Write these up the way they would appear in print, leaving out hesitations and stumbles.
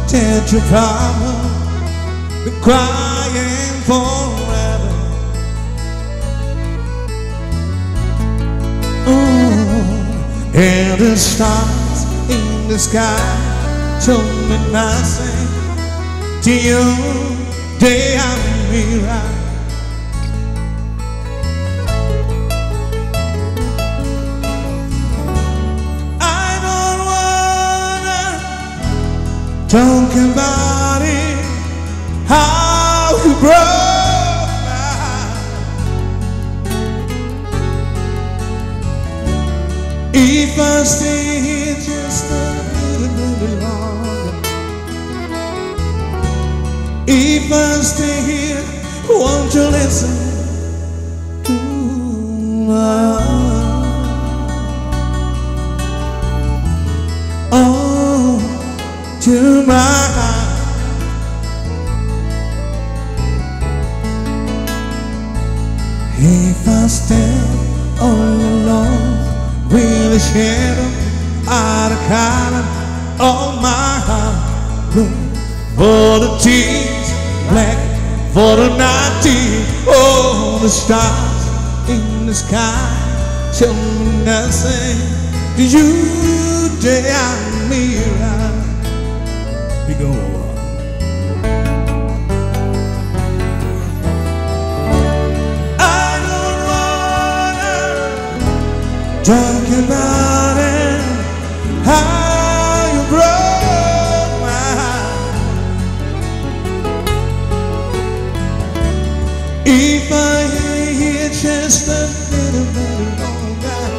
Did your problem be crying forever? Oh, and the stars in the sky told me nothing to you. They are me right. Talk about it, how you broke my heart. If I stay here just a little longer, if I stay here, won't you listen to my heart? Oh, to my heart. If I stand all alone with a shadow out of color on my heart, blue for the tears, black for the night tea. Oh, the stars in the sky show me nothing. You dare me right. We go. I don't wanna talk about it, how you broke my heart. If I hear here just a little bit longer,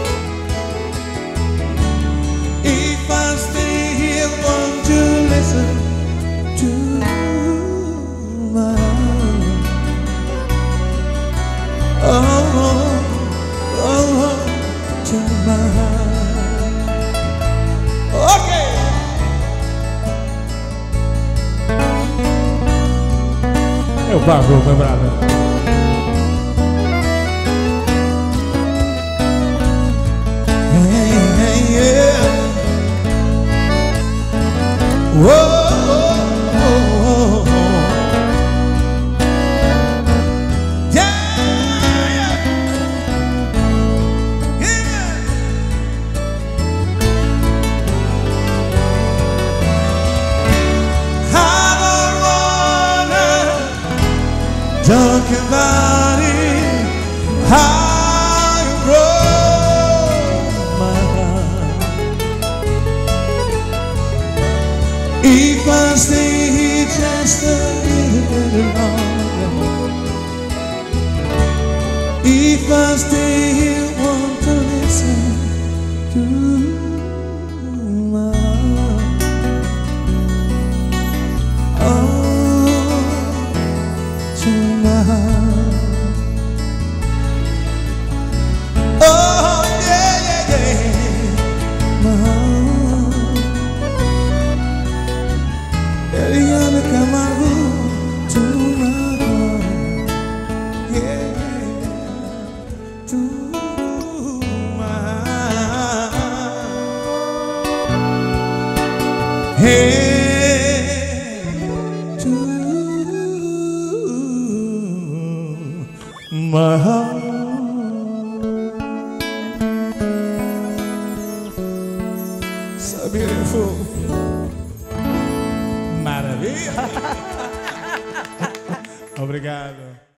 if I stay here, won't you listen to my heart? Oh, oh, to my heart. Okay. Eu pago, meu brother. Hey, hey, yeah. Whoa. Talk about it, how you broke my heart. If I stay here just a little longer, if I stay here, want to listen to my heart. Oh, to my heart. Oh, yeah, yeah, yeah, my heart. Eliana Camargo, to my heart. Yeah, to my heart. Hey. My heart, so beautiful, maravilha. Obrigado.